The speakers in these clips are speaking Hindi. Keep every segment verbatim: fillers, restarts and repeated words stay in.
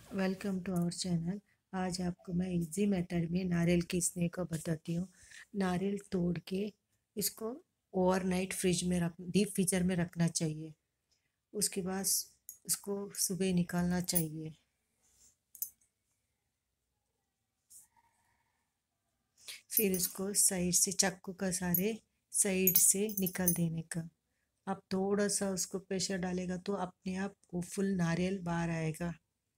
Welcome to our channel. आज आपको मैं इजी मेथड में नारियल घिसने को बताती हूँ। नारियल तोड़ के इसको ओवरनाइट फ्रिज में रख डीप फ्रीजर में रखना चाहिए। उसके बाद इसको सुबह निकालना चाहिए। फिर इसको साइड से चाकू का सारे साइड से निकाल देने का। आप थोड़ा सा उसको प्रेशर डालेगा तो अपने आप वो फुल नारियल बाहर आएगा।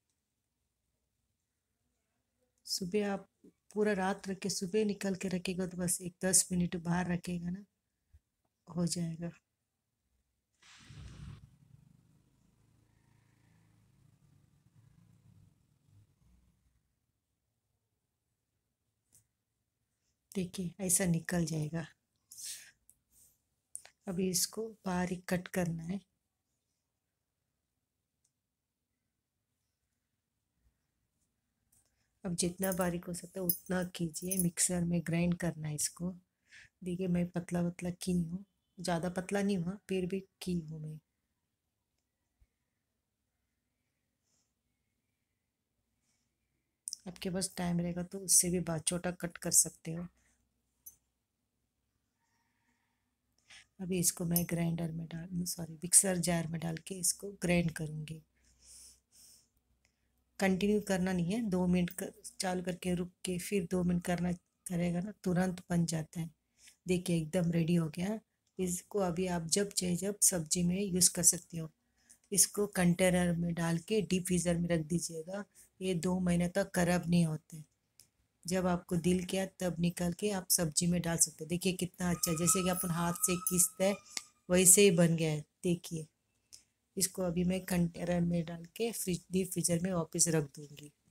सुबह आप पूरा रात रख के सुबह निकल के रखेगा तो बस एक दस मिनट बाहर रखेगा ना, हो जाएगा। देखिए ऐसा निकल जाएगा। अभी इसको बारीक कट करना है। अब जितना बारीक हो सकता है उतना कीजिए। मिक्सर में ग्राइंड करना है इसको। देखिए मैं पतला पतला की हूँ, ज़्यादा पतला नहीं हुआ फिर भी की हूँ मैं। आपके पास टाइम रहेगा तो उससे भी बात छोटा कट कर सकते हो। अभी इसको मैं ग्राइंडर में डाल सॉरी मिक्सर जार में डाल के इसको ग्राइंड करूँगी। कंटिन्यू करना नहीं है, दो मिनट कर, चालू करके रुक के फिर दो मिनट करना करेगा ना तुरंत बन जाता है। देखिए एकदम रेडी हो गया। इसको अभी आप जब चाहे जब सब्जी में यूज़ कर सकते हो। इसको कंटेनर में डाल के डीप फ्रीज़र में रख दीजिएगा। ये दो महीने तक खराब नहीं होते। जब आपको दिल किया तब निकाल के आप सब्जी में डाल सकते हो। देखिए कितना अच्छा, जैसे कि अपन हाथ से खींचते हैं वैसे ही बन गया है। देखिए इसको अभी मैं कंटेनर में डाल के फ्रिज डीप फ्रीजर में वापस रख दूँगी।